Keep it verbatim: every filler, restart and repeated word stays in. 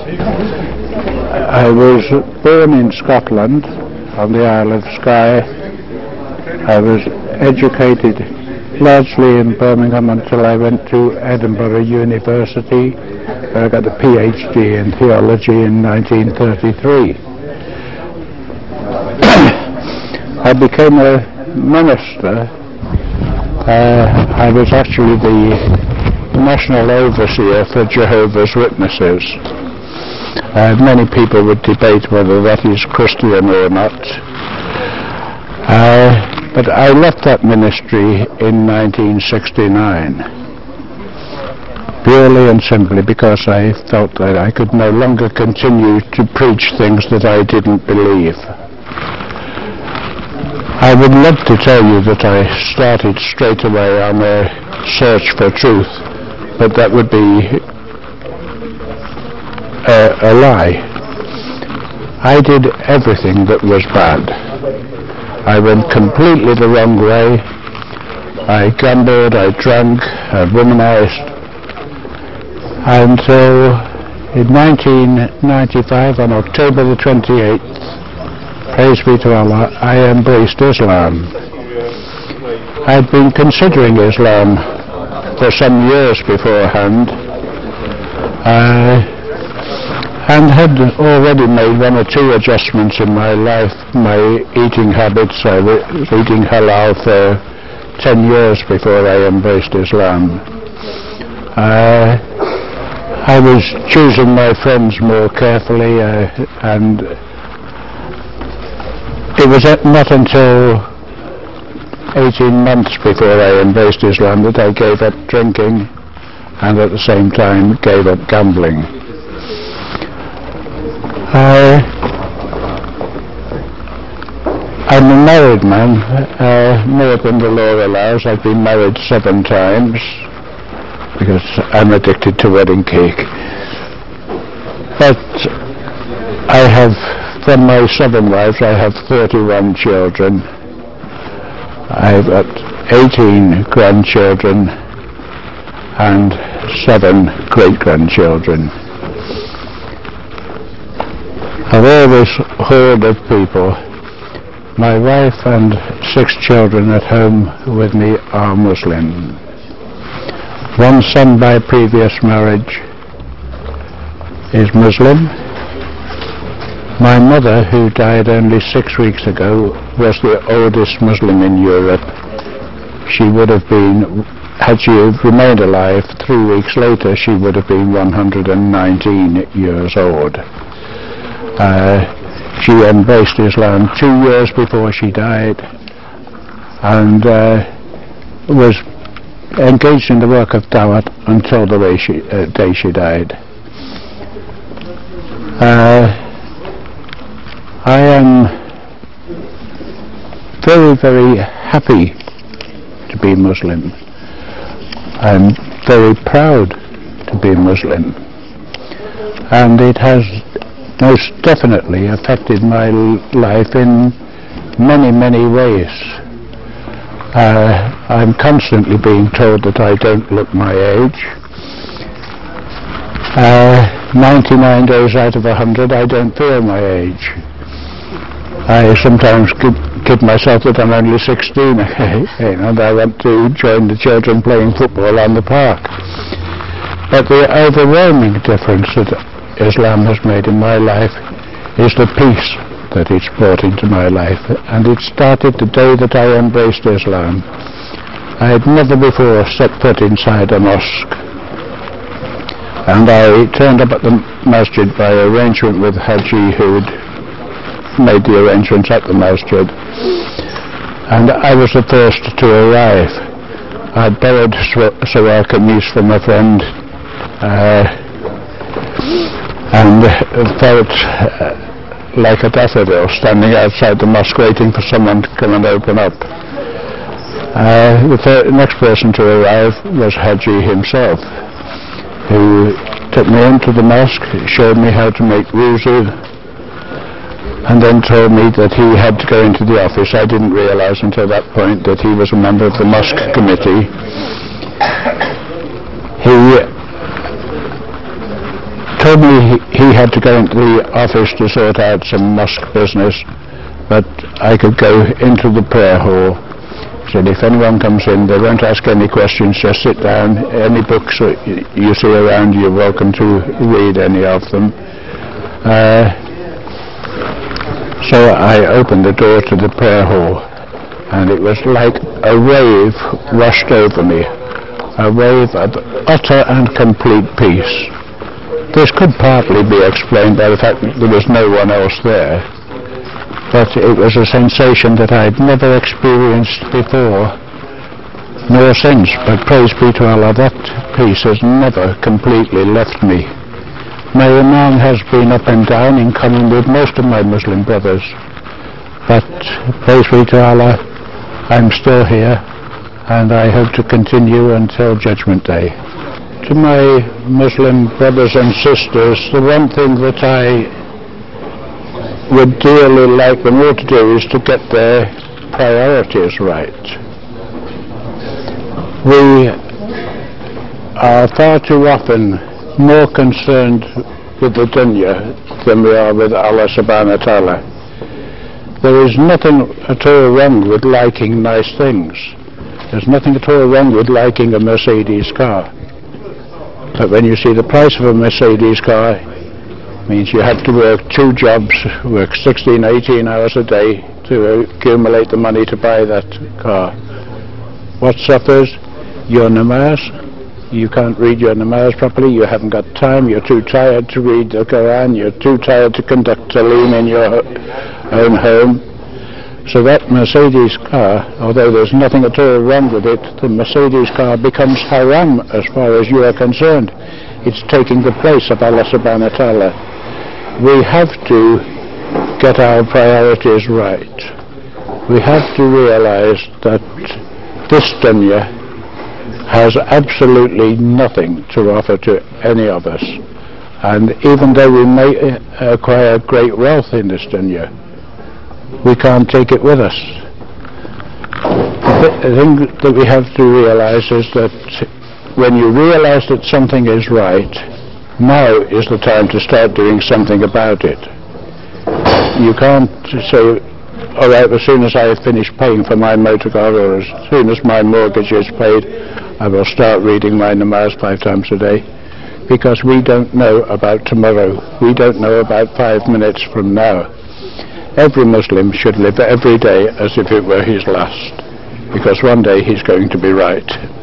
I was born in Scotland on the Isle of Skye. I was educated largely in Birmingham until I went to Edinburgh University, where I got a PhD in theology in nineteen thirty-three. I became a minister. Uh, I was actually the national overseer for Jehovah's Witnesses. Uh, many people would debate whether that is Christian or not. Uh, but I left that ministry in nineteen sixty-nine, purely and simply because I felt that I could no longer continue to preach things that I didn't believe. I would love to tell you that I started straight away on a search for truth, but that would be a, a lie. I did everything that was bad. I went completely the wrong way. I gambled, I drank, I womanized. Until in nineteen ninety-five, on October the twenty-eighth, praise be to Allah, I embraced Islam. I'd been considering Islam for some years beforehand, uh, and had already made one or two adjustments in my life, my eating habits. I was eating halal for ten years before I embraced Islam. Uh, I was choosing my friends more carefully, uh, and it was not until eighteen months before I embraced Islam that I gave up drinking and at the same time gave up gambling. Uh, I'm a married man, uh, more than the law allows. I've been married seven times because I'm addicted to wedding cake. But I have, from my seven wives, I have thirty-one children. I've got eighteen grandchildren and seven great-grandchildren. Of all this horde of people, my wife and six children at home with me are Muslim. One son by previous marriage is Muslim. My mother, who died only six weeks ago, was the oldest Muslim in Europe. She would have been, had she remained alive three weeks later, she would have been one hundred nineteen years old. Uh, she embraced Islam two years before she died, and uh, was engaged in the work of Dawat until the way she, uh, day she died. Uh, I am very, very happy to be Muslim. I'm very proud to be Muslim, and it has most definitely affected my life in many, many ways. Uh, I'm constantly being told that I don't look my age. Uh, ninety-nine days out of one hundred I don't feel my age. I sometimes kid, kid myself that I'm only sixteen and I want to join the children playing football on the park. But the overwhelming difference that Islam has made in my life is the peace that it's brought into my life, and it started the day that I embraced Islam. I had never before set foot inside a mosque, and I turned up at the masjid by arrangement with Haji, who'd made the arrangements at the masjid, and I was the first to arrive. I'd borrowed Sawar Kameez from a friend, uh, and felt uh, like a daffodil standing outside the mosque waiting for someone to come and open up. Uh, the fir- next person to arrive was Haji himself, who took me into the mosque, showed me how to make wuzu, and then told me that he had to go into the office. I didn't realize until that point that he was a member of the mosque committee. He told me he, he had to go into the office to sort out some mosque business, but I could go into the prayer hall. He said, if anyone comes in, they won't ask any questions, just sit down. Any books that you see around, you're welcome to read any of them. Uh, so I opened the door to the prayer hall, and it was like a wave rushed over me, a wave of utter and complete peace. This could partly be explained by the fact that there was no one else there, but it was a sensation that I'd never experienced before, nor since, but praise be to Allah, that peace has never completely left me. My iman has been up and down in common with most of my Muslim brothers, but praise be to Allah, I'm still here, and I hope to continue until Judgment Day. To my Muslim brothers and sisters, the one thing that I would dearly like them all to do is to get their priorities right. We are far too often more concerned with the dunya than we are with Allah subhanahu wa ta'ala. There is nothing at all wrong with liking nice things. There's nothing at all wrong with liking a Mercedes car. But when you see the price of a Mercedes car, it means you have to work two jobs, work sixteen, eighteen hours a day to accumulate the money to buy that car. What suffers? Your namaz. You can't read your namaz properly, you haven't got time, you're too tired to read the Quran, you're too tired to conduct talim in your own home. So that Mercedes car, although there's nothing at all wrong with it, the Mercedes car becomes haram as far as you are concerned. It's taking the place of Allah subhanahu wa ta'ala. We have to get our priorities right. We have to realize that this dunya has absolutely nothing to offer to any of us. And even though we may acquire great wealth in this dunya, we can't take it with us. The thing that we have to realize is that when you realize that something is right, now is the time to start doing something about it. You can't say, all right, as soon as I have finished paying for my motor car, or as soon as my mortgage is paid, I will start reading my namaz five times a day, because we don't know about tomorrow. We don't know about five minutes from now. Every Muslim should live every day as if it were his last, because one day he's going to be right.